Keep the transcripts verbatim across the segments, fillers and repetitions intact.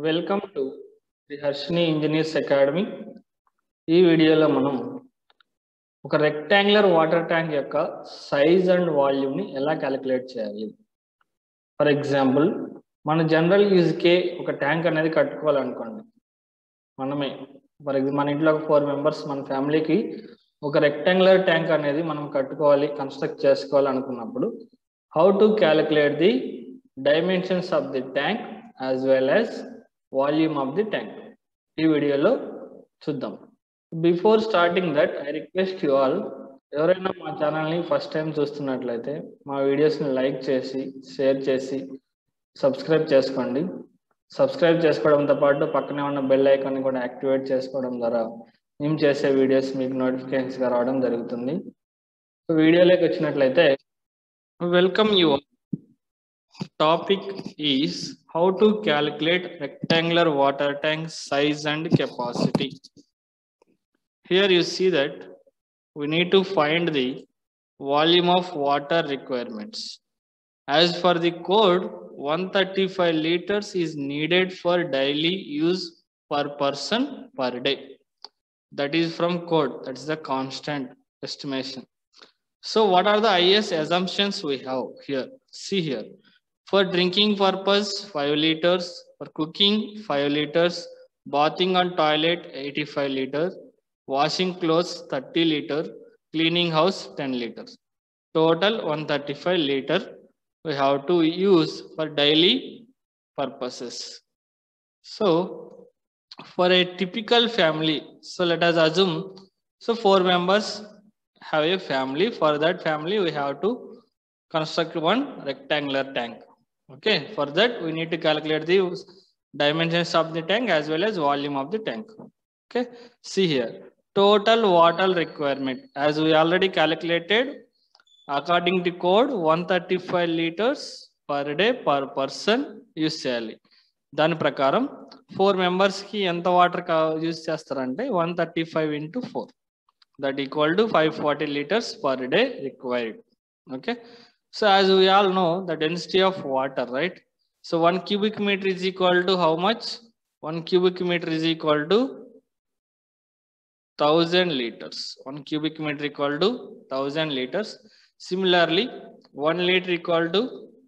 Welcome to the Harshini engineers academy. ఈ వీడియోలో మనం ఒక రెక్టాంగులర్ వాటర్ ట్యాంక్ యొక్క సైజ్ అండ్ వాల్యూమ్ని ఎలా క్యాలిక్యులేట్ చేయాలి. ఫర్ ఎగ్జాంపుల్, మన జనరల్ యూజ్కే ఒక ట్యాంక్ అనేది కట్టుకోవాలనుకోండి. మనమే ఫర్ ఎగ్జాంపుల్ మన ఇంట్లో ఒక ఫోర్ మెంబర్స్ మన ఫ్యామిలీకి ఒక రెక్టాంగులర్ ట్యాంక్ అనేది మనం కట్టుకోవాలి, కన్స్ట్రక్ట్ చేసుకోవాలి అనుకున్నప్పుడు how to calculate the dimensions of the tank as well as volume of the tank ఈ వీడియోలో చూద్దాం. Before starting that I request you all, ఎవరైనా మా ఛానల్ని ఫస్ట్ టైం చూస్తున్నట్లయితే మా వీడియోస్ని లైక్ చేసి షేర్ చేసి సబ్స్క్రైబ్ చేసుకోండి. సబ్స్క్రైబ్ చేసుకోవడంతో పాటు పక్కనే ఉన్న బెల్ ఐకాన్ని కూడా యాక్టివేట్ చేసుకోవడం ద్వారా మేము చేసే వీడియోస్ మీకు నోటిఫికేషన్స్గా రావడం జరుగుతుంది. వీడియోలోకి వచ్చినట్లయితే welcome you. Topic is how to calculate rectangular water tank size and capacity. Here you see that we need to find the volume of water requirements. As for the code, one hundred thirty-five liters is needed for daily use per person per day. That is from code. That's the constant estimation. So what are the highest assumptions we have here? See here. For drinking purpose, five liters. For cooking, five liters. Bathing and toilet, eighty-five liters. Washing clothes, thirty liters. Cleaning house, ten liters. Total one hundred thirty-five liters we have to use for daily purposes. So, for a typical family, so let us assume, so four members have a family. For that family, we have to construct one rectangular tank. Okay, for that we need to calculate the dimensions of the tank as well as volume of the tank. Okay, see here, total water requirement as we already calculated according to code one hundred thirty-five liters per day per person use cheyali. దాని ప్రకారం four మెంబర్స్కి ఎంత water use చేస్తారంటే one thirty five into four that equal to five forty litres per day required. Okay, so as we all know the density of water, right? So one cubic meter is equal to how much? One cubic meter is equal to thousand liters. One cubic meter equal to thousand liters. Similarly, one liter equal to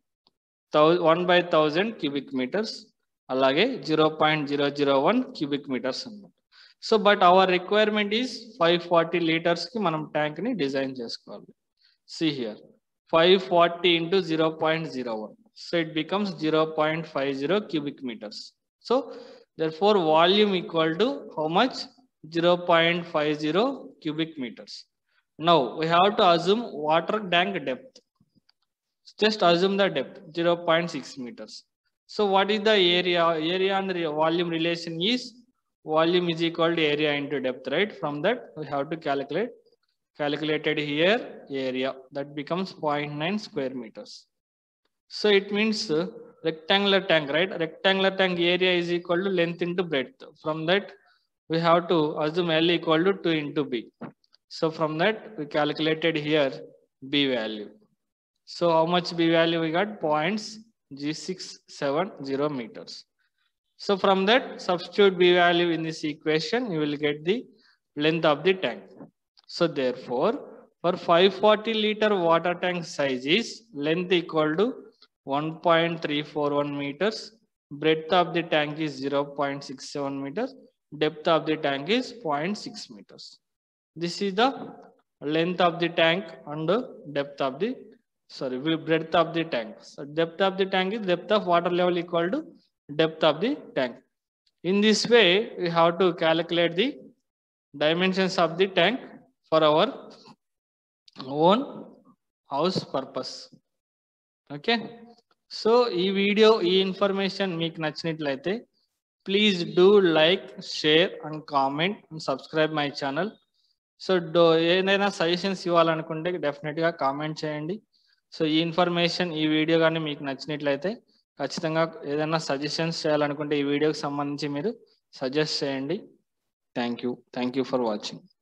one by thousand cubic meters. Alage zero point zero zero one cubic meters. So but our requirement is five forty liters ki manam tank ni design chesukovali. See here, five forty into zero point zero one, so it becomes zero point five zero cubic meters. So therefore volume equal to how much? zero point five zero cubic meters. Now we have to assume water tank depth. Just assume the depth zero point six meters. So what is the area? Area and volume relation is volume is equal to area into depth, right? From that we have to calculate calculated here area, that becomes zero point nine square meters. So it means uh, rectangular tank, right? Rectangular tank area is equal to length into breadth. From that we have to assume L equal to two into B. So from that we calculated here B value. So how much B value we got? Points G six seven zero meters. So from that substitute B value in this equation, you will get the length of the tank. So therefore, for five forty liter water tank size is length equal to one point three four one meters, breadth of the tank is zero point six seven meters, depth of the tank is zero point six meters. This is the length of the tank and the depth of the, sorry, breadth of the tank. So depth of the tank is depth of water level equal to depth of the tank. In this way, we have to calculate the dimensions of the tank for our own house purpose. Okay, so ee video ee information meeku nachinatlaithe please do like, share and comment and subscribe my channel. So do ఏదైనా suggestions ఇవ్వాలనుకుంటే డెఫినెట్గా comment చేయండి. So ఈ information ఈ video కానీ మీకు నచ్చినట్లయితే ఖచ్చితంగా ఏదైనా సజెషన్స్ చేయాలనుకుంటే ఈ వీడియోకి సంబంధించి మీరు సజెస్ట్ చేయండి. Thank you thank you for watching.